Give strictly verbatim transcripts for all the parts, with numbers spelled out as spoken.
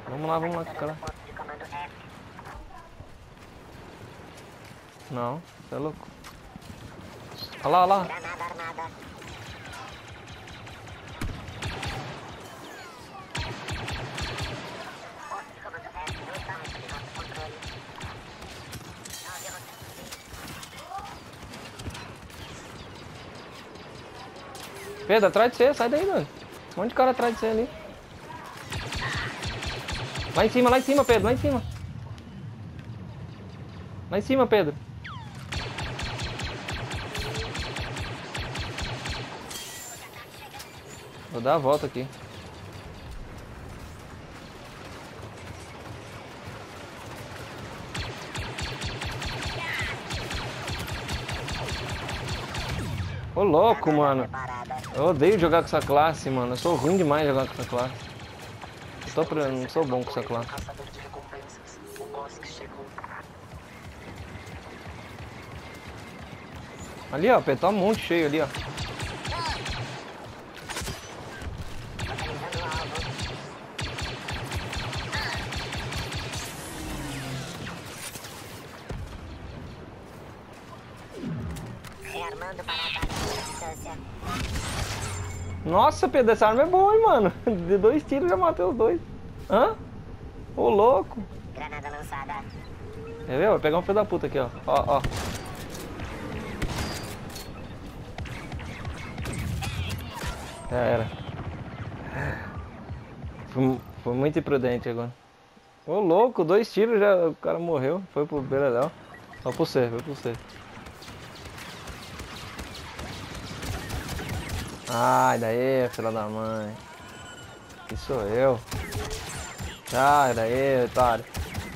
Vamos lá, vamos lá, cara. Não, você é louco. Olha lá, olha lá. Pedro, atrás de você, sai daí, mano. Um monte de cara atrás de você ali. Lá em cima, lá em cima, Pedro, lá em cima. Lá em cima, Pedro. Vou dar a volta aqui. Ô louco, mano. Eu odeio jogar com essa classe, mano. Eu sou ruim demais jogar com essa classe. Eu tô, não sou bom com essa classe. Ali, ó, Pedro, tá um monte cheio ali, ó. Nossa, Pedro, essa arma é boa, hein, mano. De dois tiros já matei os dois. Hã? Ô, louco. Granada lançada. Quer ver? Vou pegar um filho da puta aqui, ó. Ó, ó. Já era. Foi, foi muito imprudente agora. Ô, louco, dois tiros já o cara morreu. Foi pro beiradão. Foi pro você, foi pro você. Ai, daí, filha da mãe. Que sou eu. Sai daí, otário.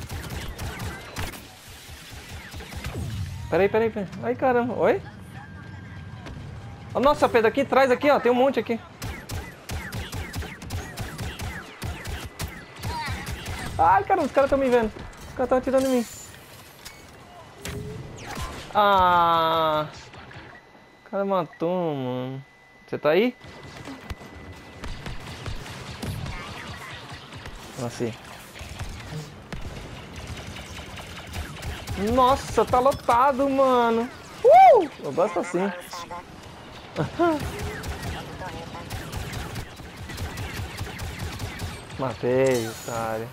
Peraí, peraí, peraí. Ai, caramba. Oi? Oh, nossa, Pedro, aqui atrás, aqui, ó. Tem um monte aqui. Ai, caramba, os caras estão me vendo. Os caras estão atirando em mim. Ah. O cara matou, mano. Você tá aí? Assim. Nossa, tá lotado, mano. Uh! Eu gosto assim. Matei, otário.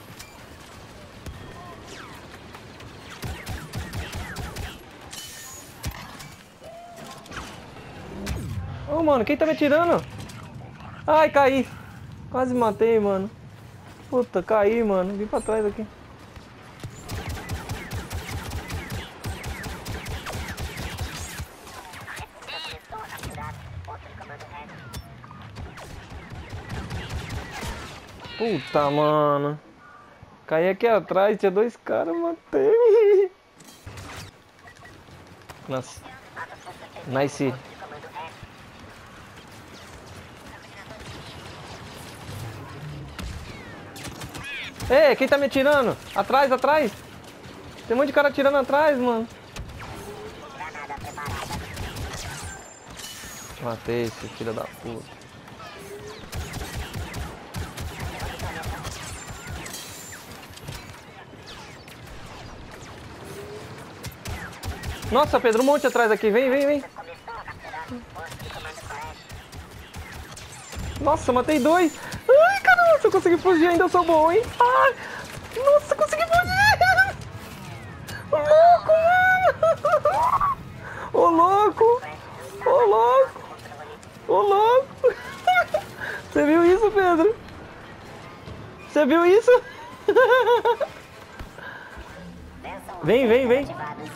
Ô, oh, mano, quem tá me atirando? Ai, caí. Quase matei, mano. Puta, caí, mano. Vim pra trás aqui. Puta, mano. Caí aqui atrás, tinha dois caras, matei. Nossa. Nice. Ei, quem tá me atirando? Atrás, atrás. Tem um monte de cara atirando atrás, mano. Matei esse filho da puta. Nossa, Pedro, um monte atrás aqui. Vem, vem, vem. Nossa, matei dois. Ai, caramba, se eu conseguir fugir ainda eu sou bom, hein? Ai, nossa, consegui fugir. Ô, louco, mano. Ô, louco. Ô, louco. Ô, louco. Você viu isso, Pedro? Você viu isso? Vem, vem, vem.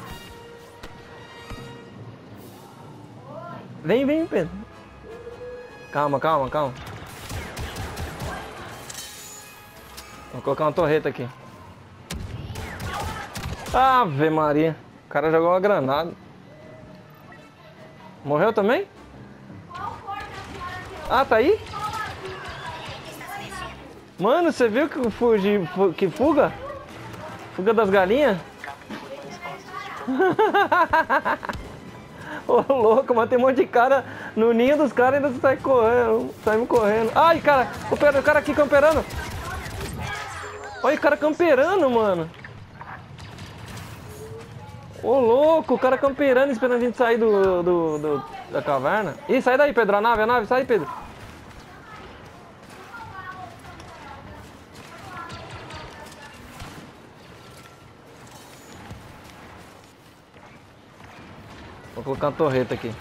Vem, vem, Pedro. Calma, calma, calma. Vou colocar uma torreta aqui. Ave Maria. O cara jogou uma granada. Morreu também? Ah, tá aí? Mano, você viu que fugi, que fuga? Fuga das galinhas? Ô, louco, mas tem um monte de cara no ninho dos caras e ainda sai correndo, saímos correndo. Ai, cara, o, o cara aqui camperando. Olha o cara camperando, mano. Ô, louco, o cara camperando esperando a gente sair do, do, do- da caverna. Ih, sai daí, Pedro, a nave, a nave, sai, Pedro. Vou colocar uma torreta aqui.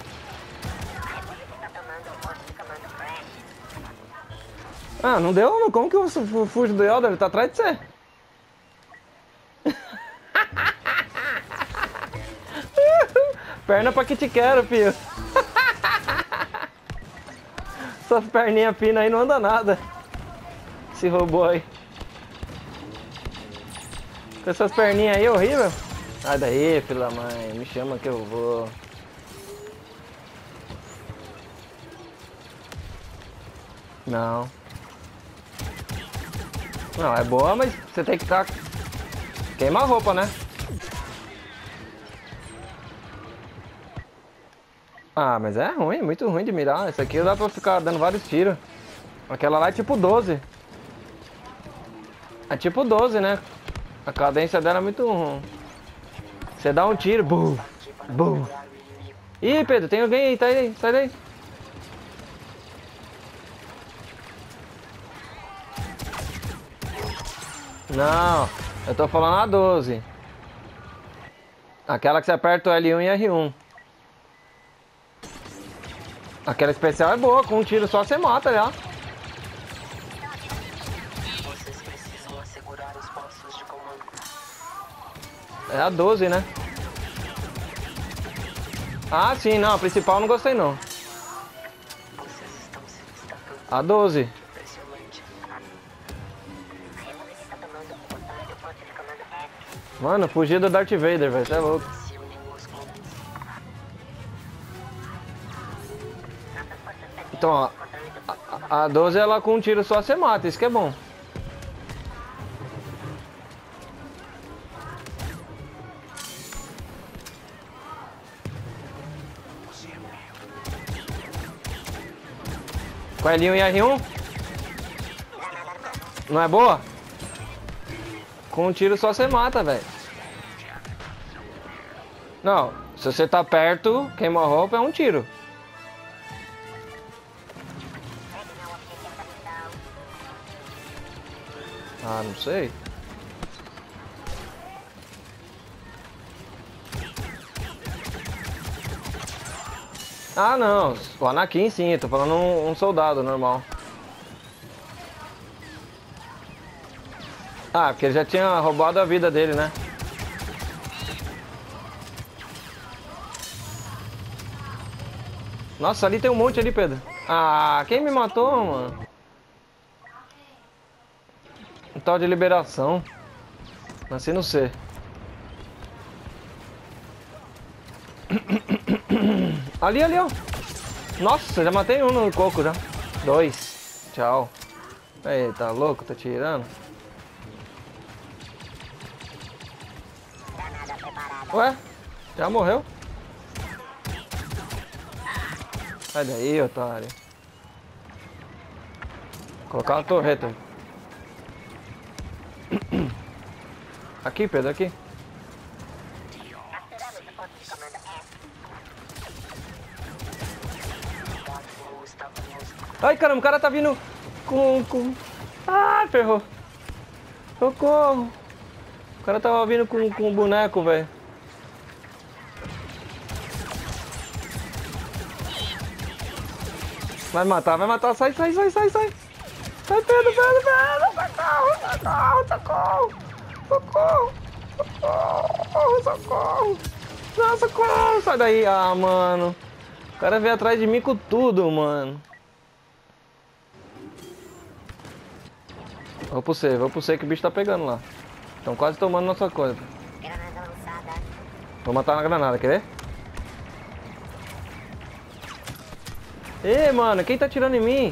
Ah, não deu? Não. Como que eu fu- fujo do Elder? Ele tá atrás de você. Perna pra que te quero, filho. Essas perninhas finas aí não anda nada. Esse robô aí. Com essas perninhas aí, horrível. Sai daí, filho da mãe. Me chama que eu vou. Não. Não, é boa, mas você tem que estar... Queima a roupa, né? Ah, mas é ruim, muito ruim de mirar. Esse aqui dá pra ficar dando vários tiros. Aquela lá é tipo doze. É tipo doze, né? A cadência dela é muito ruim. Você dá um tiro, bum, bum. Ih, Pedro, tem alguém aí, tá aí, sai daí. Não, eu tô falando a doze. Aquela que você aperta o L um e R um. Aquela especial é boa, com um tiro só você mata já. Vocês precisam assegurar os postos de comando. É a doze, né? Ah, sim, não, a principal eu não gostei não. Vocês estão se destacando. A doze. Impressionante. Você está tomando o controle do posto de comando F. Mano, fugi do Darth Vader, velho, você é louco. Se unem os comandos. Nossas forças perderam Então, ó, o controle do posto de comando. a doze ela com um tiro só você mata, isso que é bom. Com L um e R um? Não é boa? Com um tiro só você mata, velho. Não, se você tá perto, queima a roupa é um tiro. Ah, não sei. Ah, não. O Anakin sim, eu tô falando um, um soldado normal. Ah, porque ele já tinha roubado a vida dele, né? Nossa, ali tem um monte ali, Pedro. Ah, quem me matou, mano? Um tal de liberação. Nasci no C. Ali, ali, ó. Nossa, já matei um no coco já. Dois. Tchau. Aí, tá louco? Tá tirando? Ué? Já morreu? Sai daí, otário. Colocar uma torreta. Aqui, Pedro, aqui. Capturamos o posto de comando F. Ai, caramba, o cara tá vindo com... com... Ah, ferrou. Socorro. O cara tava vindo com, com um boneco, velho. Vai matar, vai matar. Sai, sai, sai, sai, sai. Sai, Pedro, Pedro, Pedro. Socorro, socorro, socorro. Socorro, socorro, socorro. Não, socorro. Sai daí. Ah, mano. O cara veio atrás de mim com tudo, mano. Vou pro C, vou pro C que o bicho tá pegando lá. Estão quase tomando nossa coisa. Granada lançada. Vou matar na granada, quer ver? Ê, mano, quem tá atirando em mim?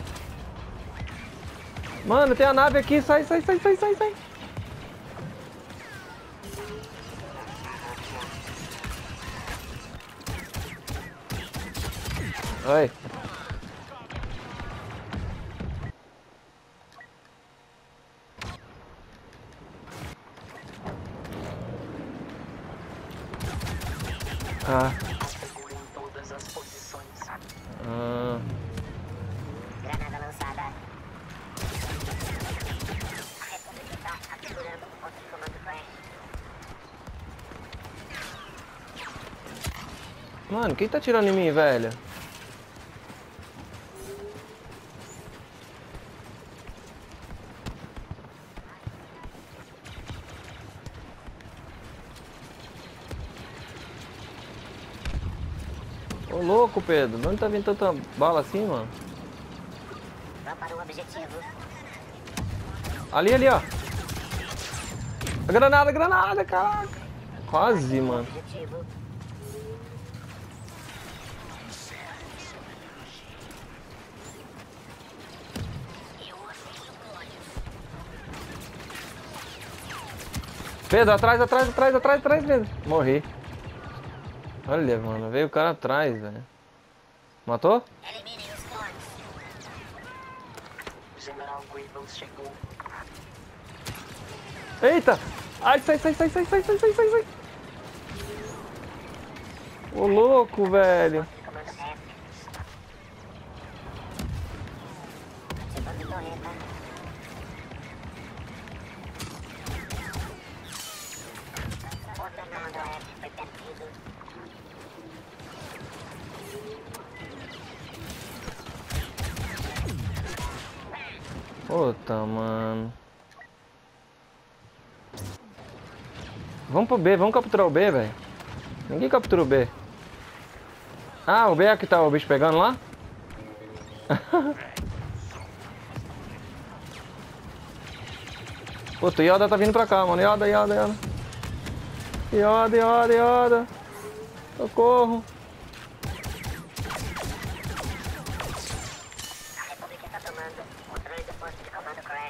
Mano, tem a nave aqui, sai, sai, sai, sai, sai, sai. Oi. Ah. Assegurem todas as posições. Ah. Granada lançada. A República está capturando o ponto de comando Flash. Mano, quem tá tirando em mim, velho? Ô louco, Pedro, de onde tá vindo tanta bala assim, mano? Vá para o objetivo. Ali, ali, ó. A granada, granada, caraca. Quase, mano. Objetivo. Pedro, atrás, atrás, atrás, atrás, atrás, Pedro. Morri. Olha, mano, veio o cara atrás, velho. Matou? Eliminem os clones. General Grievous chegou. Eita! Ai, sai, sai, sai, sai, sai, sai, sai, sai, sai. Ô louco, velho. Comando F. Ativando torreta. Outra comando F foi perdido. Puta, mano. Vamos pro B, vamos capturar o B, velho. Ninguém captura o B. Ah, o B é que tá o bicho pegando lá? Puta, o Yoda tá vindo pra cá, mano. Yoda, Yoda, Yoda. Yoda, Yoda, Yoda. Socorro. A República está tomando controle do posto de comando Crash.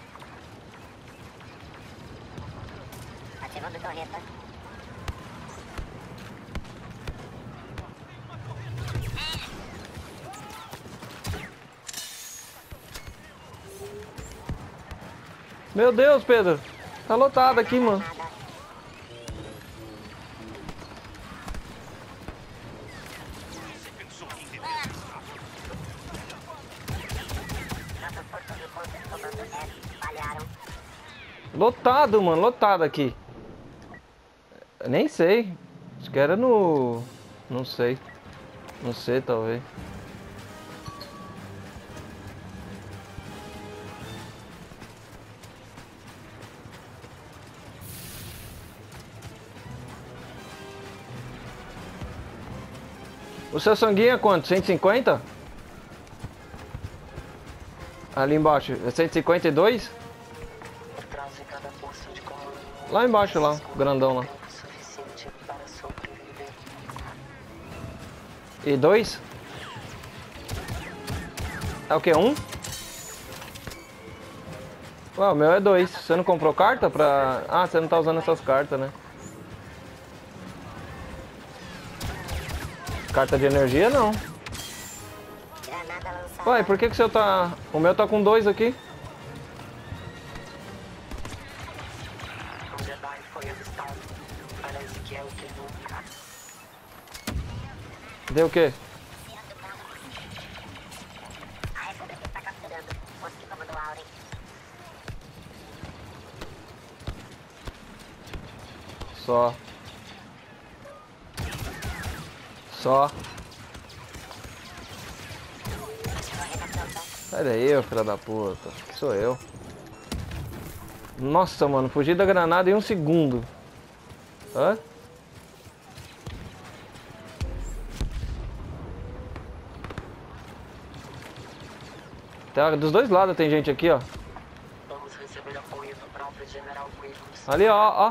Ativando torreta. Meu Deus, Pedro. Tá lotado aqui, mano. Nada. Nossas forças do posto de comando F falharam. Lotado, mano. Lotado aqui. Eu nem sei. Acho que era no... Não sei. Não sei, talvez. O seu sanguinho é quanto? cento e cinquenta? Ali embaixo. É cento e cinquenta e dois? Por trás de cada posto de comando. Lá embaixo, lá. Grandão lá. Tempo suficiente para sobreviver. E dois? É o que? Um? Ué, o meu é dois. Você não comprou carta pra... Ah, você não tá usando essas cartas, né? Carta de energia, não. Granada lançada. Ué, por que que o seu tá... O meu tá com dois aqui. Um Jedi foi avistado. Parece que é o que nunca. Deu o quê? A República está capturando o posto de comando Auren. Só. Só. Torreta pronta. Sai daí, ô filho da puta. Que sou eu. Nossa, mano. Fugi da granada em um segundo. Hã? Tá, dos dois lados tem gente aqui, ó. Vamos receber apoio do próprio General Grievous. Ali, ó, ó.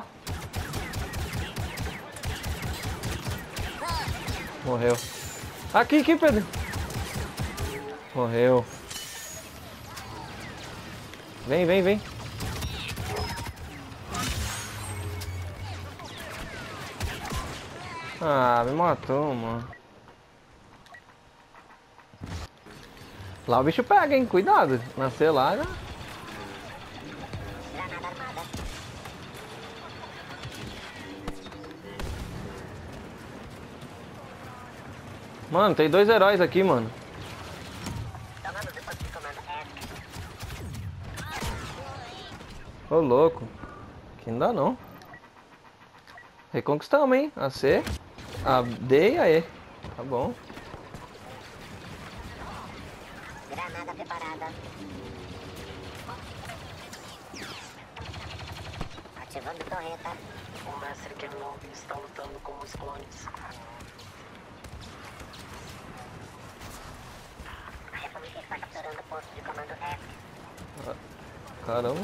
Morreu. Aqui, aqui, Pedro. Morreu. Vem, vem, vem. Ah, me matou, mano. Lá o bicho pega, hein? Cuidado. Nascer lá, né? Granada armada. Granada. Mano, tem dois heróis aqui, mano. Tomando o posto de comando F. Ô, louco. Aqui não dá, não. Reconquistamos, hein? A C, a D e a E. Tá bom. Granada preparada. Ativando torreta. O mestre Kenobi está lutando com os clones. A República está capturando o posto de comando F. Caramba.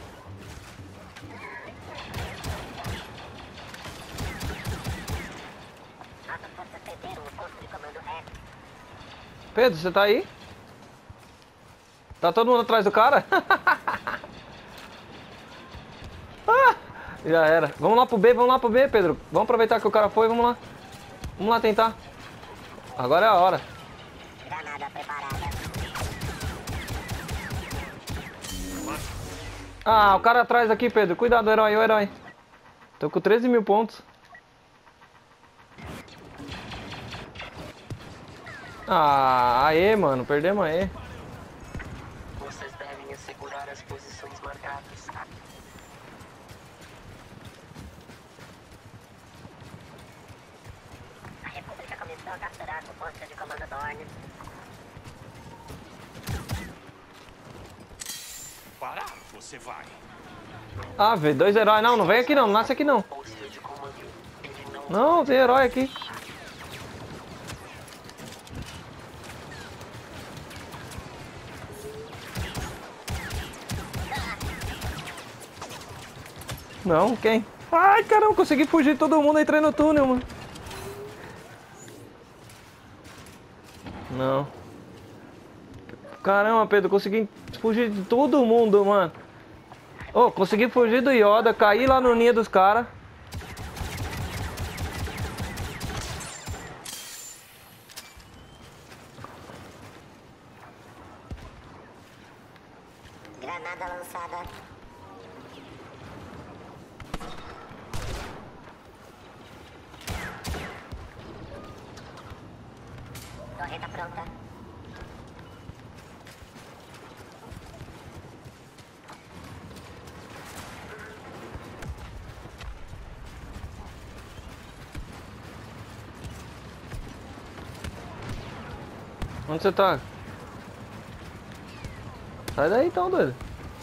Nossas forças perderam o posto de comando F. Pedro, você tá aí? Tá todo mundo atrás do cara? Ah, já era. Vamos lá pro B, vamos lá pro B, Pedro. Vamos aproveitar que o cara foi, vamos lá. Vamos lá tentar. Agora é a hora. Granada preparada. Ah, o cara atrás aqui, Pedro. Cuidado, herói, o herói. Tô com treze mil pontos. Ah, aê, mano. Perdemos aê. Vocês devem assegurar as posições marcadas. A República começou a capturar o posto de comando Dorne. Parar, você vai. Ah, velho, dois heróis. Não, não vem aqui não. Não nasce aqui não. Posto de comando. Ele não Não, tem herói aqui. Não, quem? Ai, caramba, consegui fugir de todo mundo, entrei no túnel, mano. Não. Caramba, Pedro, consegui fugir de todo mundo, mano. Oh, consegui fugir do Yoda, caí lá no ninho dos caras. Granada lançada. Torreta pronta. Onde você tá? Sai daí então, doido.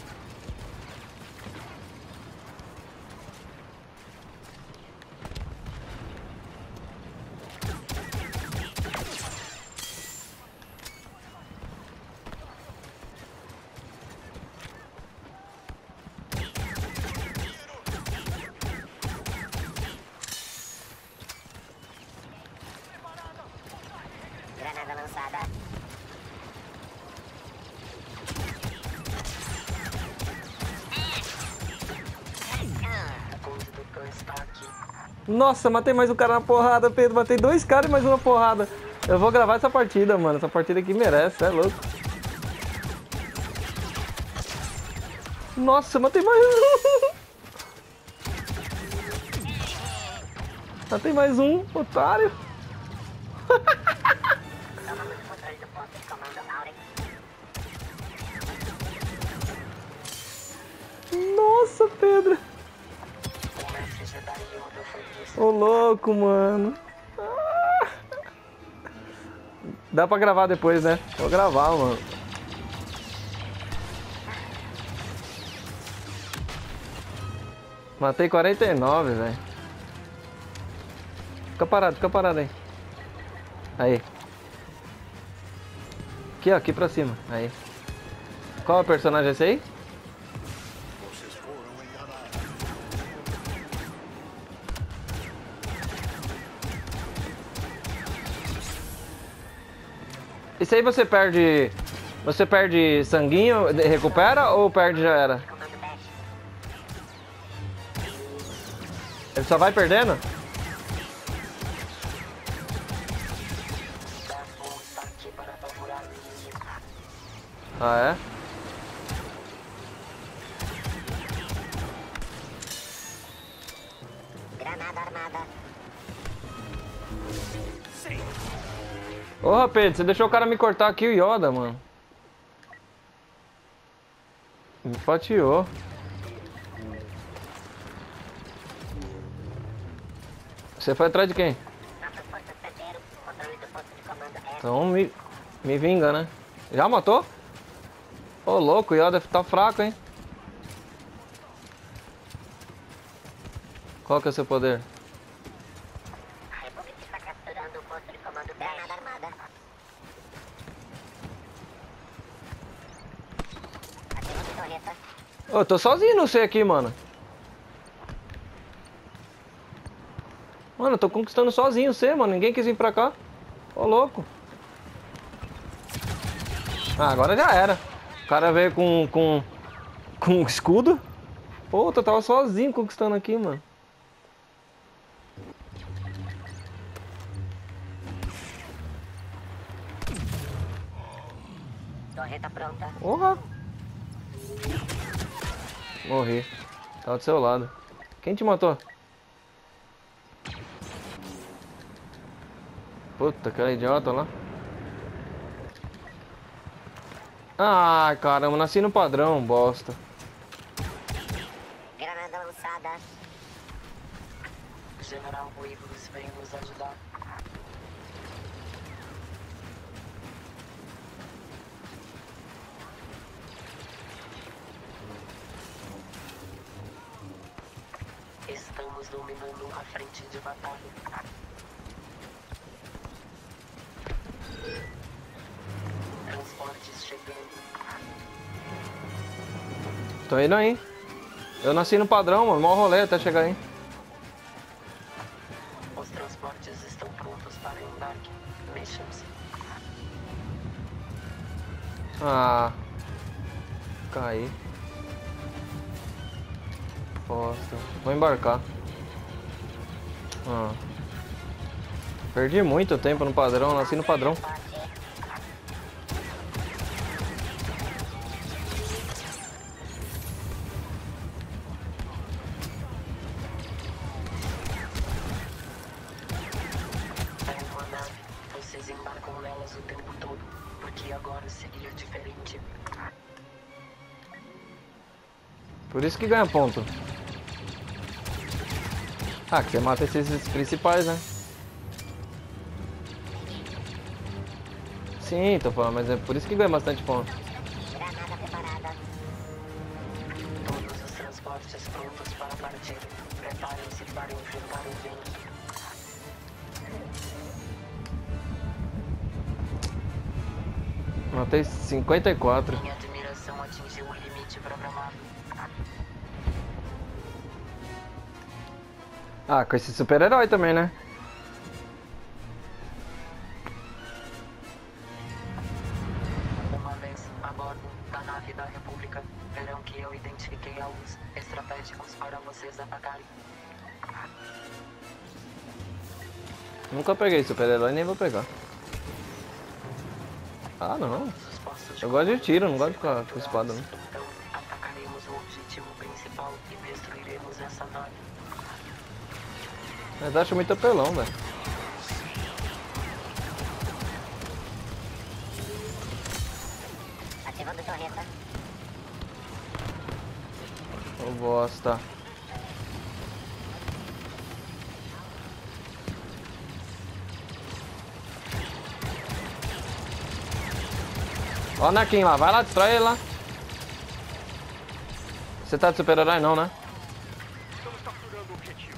Granada lançada. O conde do Khan está aqui. Nossa, matei mais um cara na porrada, Pedro. Matei dois caras e mais uma porrada. Eu vou gravar essa partida, mano. Essa partida aqui merece, é louco. Nossa, matei mais um. Matei mais um, otário. Tomamos o controle do posto de comando Aurex. Nossa, Pedro. O mestre Jedi Yoda foi visto. Ô, louco, mano. Ah. Dá pra gravar depois, né? Vou gravar, mano. Matei quarenta e nove, velho. Fica parado, fica parado aí. Aí. Aqui, ó, aqui pra cima. Aí. Qual é o personagem esse aí? Vocês foram enganados. Esse aí você perde... Você perde sanguinho, recupera ou perde já era? Comando Dash. Ele só vai perdendo? Darth Maul está aqui para apavorar o inimigo. Ah, é? Granada armada. Sim. Ô, Pedro, você deixou o cara me cortar aqui, o Yoda, mano. Me fatiou. Você foi atrás de quem? Nossas forças perderam o controle do posto de comando F. Então me, me vinga, né? Já matou? Ô, louco, o Yoda tá fraco, hein? Qual que é o seu poder? A República está capturando o posto de comando F. Granada armada. Ativando torreta. Ô, eu tô sozinho no C aqui, mano. Mano, eu tô conquistando sozinho o C, mano. Ninguém quis vir pra cá. Ô, louco. Ah, agora já era. O cara veio com, com, com escudo. Pô, eu tava sozinho conquistando aqui, mano. Torreta pronta. Porra. Morri. Tava do seu lado. Quem te matou? Puta, aquela idiota lá. Ai, caramba, nasci no padrão, bosta. Granada lançada. General Weevils vem nos ajudar. Estamos dominando a frente de batalha. Transportes chegando. Tô indo aí. Eu nasci no padrão, mano. Mó rolê até chegar aí. Os transportes estão prontos para embarque. Mexam-se. Ah. Caí. Bosta. Vou embarcar. Ah. Perdi muito tempo no padrão, nasci no padrão. É uma nave. Vocês embarcam nelas o tempo todo. Porque agora seria diferente. Por isso que ganha ponto. Ah, que você mata esses principais, né? Sim, tô falando, mas é por isso que ganha bastante ponto. Granada preparada. Todos os transportes prontos para partir. Preparem-se para enfrentar o vento. Matei cinquenta e quatro. Minha admiração atingiu o limite programado. Ah, com esse super-herói também, né? Uma vez a bordo da nave da República, verão que eu identifiquei alvos estratégicos para vocês atacarem. Nunca peguei super-herói, nem vou pegar. Ah, não. Os postos de Eu gosto de comando tiro, não gosto de serão ficar com espada, não. capturados. Então, atacaremos o objetivo principal e destruiremos essa nave. Mas acho muito apelão, velho. Ativando torreta. Ô bosta. Ó o Anakin lá, vai lá, destrói ele lá. Você tá de super-herói não, né? Estamos capturando o objetivo.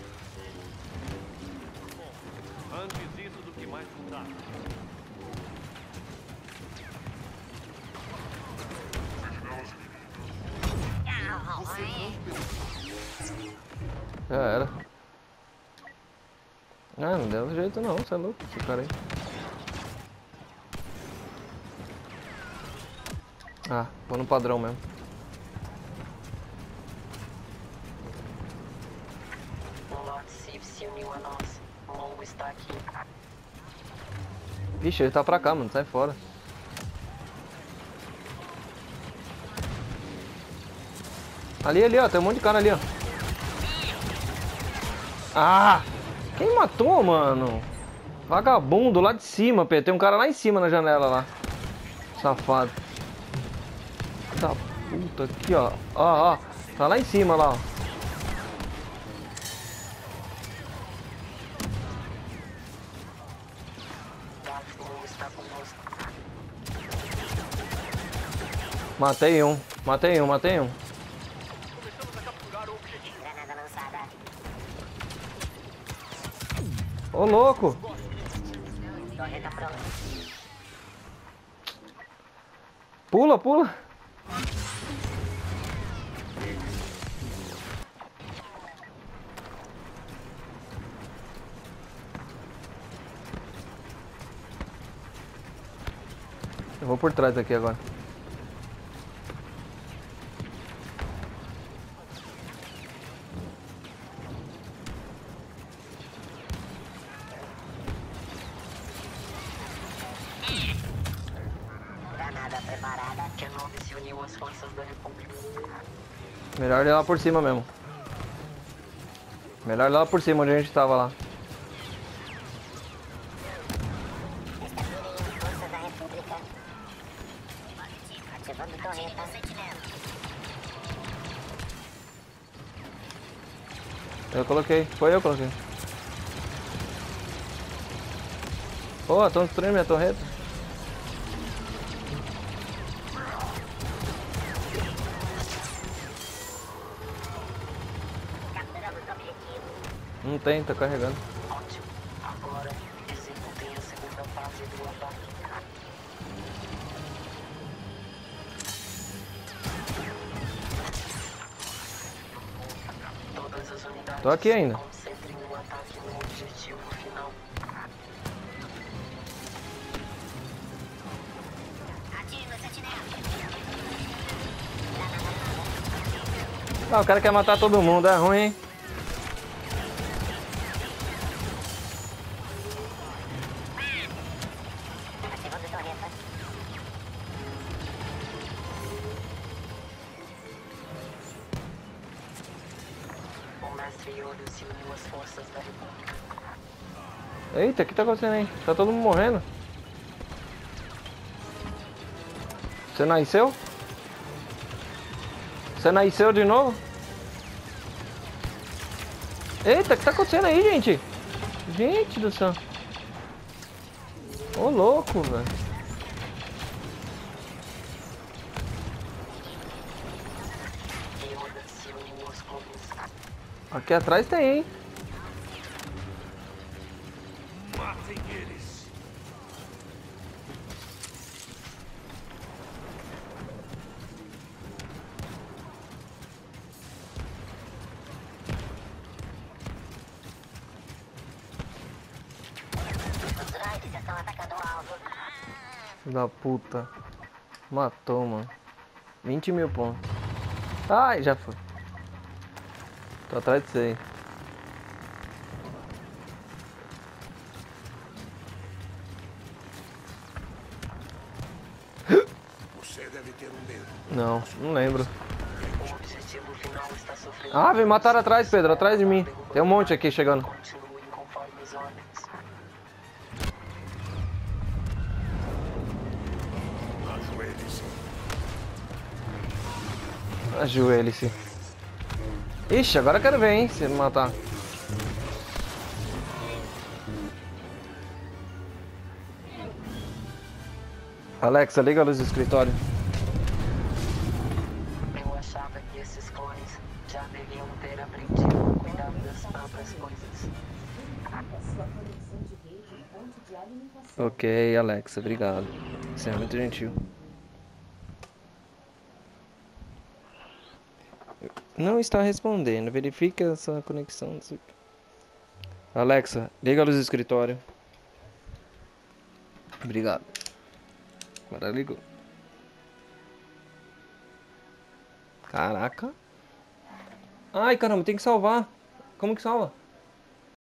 Bom, antes isso do que mais mudar. Já era. Ah, não deu jeito não, você é louco, esse cara aí. Ah, vou no padrão mesmo. O Lord Sif se uniu a nós. Maul está aqui. Vixe, ele tá pra cá, mano, sai fora. Ali, ali, ó, tem um monte de cara ali, ó. Ah! Quem matou, mano? Vagabundo lá de cima, Pedro. Tem um cara lá em cima na janela lá. Safado. Da puta aqui, ó. Ó, ó. Tá lá em cima lá, ó. Matei um. Matei um, matei um. Começamos a capturar o objetivo. Granada lançada. Ô, louco. Torreta pronta. Pula, pula. Eu vou por trás aqui agora. Granada preparada. Kenobi se uniu às forças da República. Melhor ir lá por cima mesmo. Melhor ir lá por cima onde a gente tava lá. Estabelecer forças da República. Ativando torreta. Eu coloquei. Foi eu que coloquei. Pô, estão destruindo minha torreta. Capturamos o objetivo. Não tem, tá carregando. Ótimo. Agora, executem a segunda fase do ataque. Todas as unidades Tô aqui ainda. concentrem o ataque no objetivo final. Ativa, sentinela. Ah, o cara quer matar todo mundo, é ruim, hein? Ativando torreta. O mestre Yoda se uniu às forças da República. Eita, o que tá acontecendo aí? Tá todo mundo morrendo. Você nasceu? Você nasceu de novo? Eita, o que tá acontecendo aí, gente? Gente do céu. Ô, louco, velho. Yoda se uniu aos clones. Aqui atrás tem, hein? Matem eles. Os droids estão atacando o alvo. Filho da puta. Matou, mano. vinte mil pontos. Ai, já foi. Tô atrás de você aí. Você deve ter um medo. Não, não lembro. O objetivo final está sofrendo. Ah, vem matar atrás, Pedro. Atrás de mim. Tem um monte aqui chegando. Continuem conforme as ordens. Ajoelhe-se. Ajoelhe-se. Ixi, agora eu quero ver, hein, se ele matar. Alexa, liga a luz do escritório. Eu achava que esses clones já deviam ter aprendido a cuidar das próprias coisas. Ok, Alexa, obrigado. Você é muito gentil. Não está respondendo. Verifique a sua conexão. Alexa, liga a luz do escritório. Obrigado. Agora ligou. Caraca. Ai, caramba, tem que salvar. Como que salva?